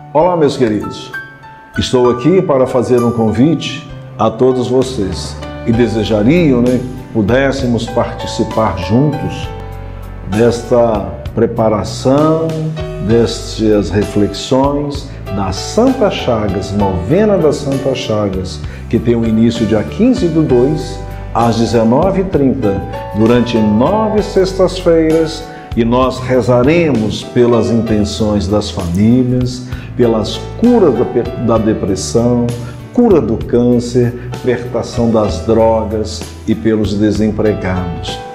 Olá, meus queridos. Estou aqui para fazer um convite a todos vocês e desejariam, que pudéssemos participar juntos desta preparação, destas reflexões da Santa Chagas, novena das Santas Chagas, que tem o início dia 15/2 às 19h30, durante 9 sextas-feiras, e nós rezaremos pelas intenções das famílias, pelas curas da depressão, cura do câncer, libertação das drogas e pelos desempregados.